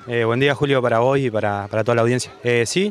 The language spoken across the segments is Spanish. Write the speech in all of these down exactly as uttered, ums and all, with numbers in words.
Eh, buen día, Julio, para vos y para, para toda la audiencia. Eh, sí,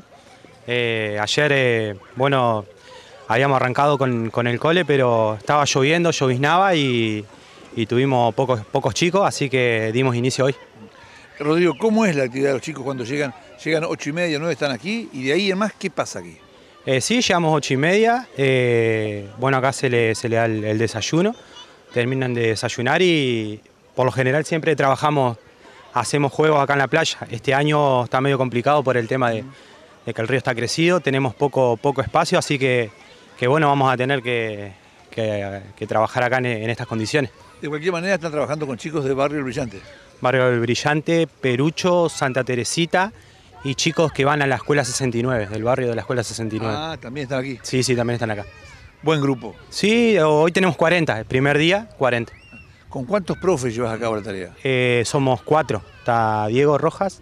eh, ayer, eh, bueno, habíamos arrancado con, con el cole, pero estaba lloviendo, lloviznaba y, y tuvimos pocos, pocos chicos, así que dimos inicio hoy. Rodrigo, ¿cómo es la actividad de los chicos cuando llegan? Llegan ocho y media, nueve, están aquí, y de ahí en más, ¿qué pasa aquí? Eh, sí, llegamos ocho y media, eh, bueno, acá se le, se le da el, el desayuno, terminan de desayunar y por lo general siempre trabajamos, hacemos juegos acá en la playa. Este año está medio complicado por el tema de, de que el río está crecido, tenemos poco, poco espacio, así que, que bueno, vamos a tener que, que, que trabajar acá en, en estas condiciones. De cualquier manera están trabajando con chicos de Barrio El Brillante. Barrio El Brillante, Perucho, Santa Teresita y chicos que van a la Escuela sesenta y nueve, del barrio de la Escuela sesenta y nueve. Ah, también están aquí. Sí, sí, también están acá. Buen grupo. Sí, hoy tenemos cuarenta, el primer día, cuarenta. ¿Con cuántos profes llevas a cabo la tarea? Eh, somos cuatro, está Diego Rojas,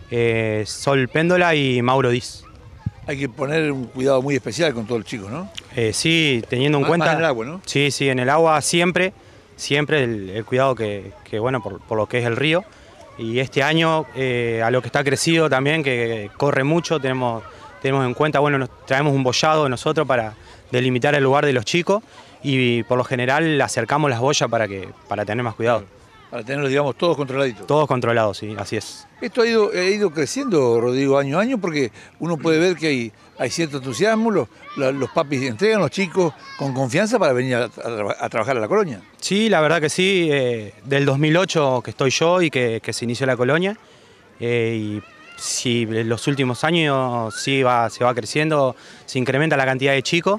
eh, Sol Péndola y Mauro Diz. Hay que poner un cuidado muy especial con todos los chicos, ¿no? Eh, sí, teniendo en Más- cuenta... más en el agua, ¿no? Sí, sí, en el agua siempre, siempre el, el cuidado que, que, bueno, por, por lo que es el río. Y este año, eh, a lo que está crecido también, que corre mucho, tenemos, tenemos en cuenta, bueno, nos traemos un boyado nosotros para delimitar el lugar de los chicos y por lo general acercamos las boyas para, que, para tener más cuidado. Para tenerlos, digamos, todos controladitos. Todos controlados, sí, así es. Esto ha ido, ha ido creciendo, Rodrigo, año a año, porque uno puede ver que hay, hay cierto entusiasmo, los, la- los papis entregan a los chicos con confianza para venir a, a- a trabajar a la colonia. Sí, la verdad que sí, eh, del dos mil ocho que estoy yo y que, que se inició la colonia, eh, y sí, en los últimos años sí va, se va creciendo, se incrementa la cantidad de chicos,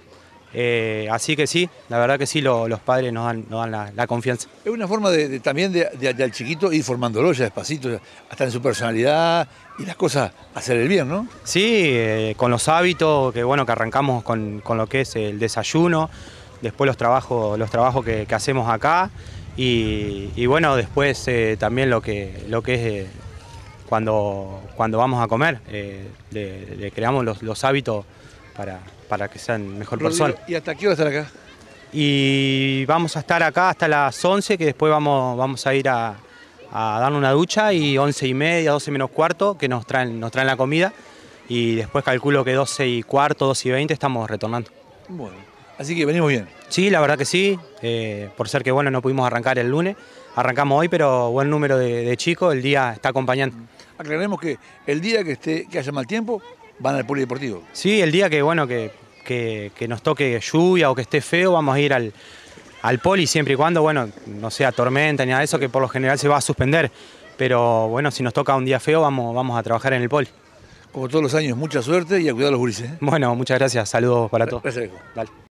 eh, así que sí, la verdad que sí, lo- los padres nos dan, nos dan la, la confianza. Es una forma de, de- también de, de- de al chiquito ir formándolo ya despacito, ya, hasta en su personalidad y las cosas, hacer el bien, ¿no? Sí, eh, con los hábitos, que bueno, que arrancamos con, con lo que es el desayuno, después los trabajos, los trabajos que, que hacemos acá y, y bueno, después eh, también lo que, lo que es eh, cuando, cuando vamos a comer, eh, le, le creamos los, los hábitos para, para que sean mejor Rodrigo, persona. ¿y hasta qué hora estar acá? Y vamos a estar acá hasta las once, que después vamos, vamos a ir a, a darle una ducha, y once y media, doce menos cuarto, que nos traen, nos traen la comida, y después calculo que doce y cuarto, doce y veinte estamos retornando. Bueno, así que venimos bien. Sí, la verdad que sí, eh, por ser que bueno, no pudimos arrancar el lunes, arrancamos hoy, pero buen número de, de chicos, el día está acompañando. Aclaremos que el día que, esté, que haya mal tiempo, van al polideportivo. Sí, el día que bueno, que, que, que nos toque lluvia o que esté feo, vamos a ir al, al poli siempre y cuando, bueno, no sea tormenta ni nada de eso, que por lo general se va a suspender. Pero bueno, si nos toca un día feo, vamos, vamos a trabajar en el poli. Como todos los años, mucha suerte y a cuidar a los gurises. ¿eh? Bueno, muchas gracias, saludos para todos. Gracias, viejo. Dale.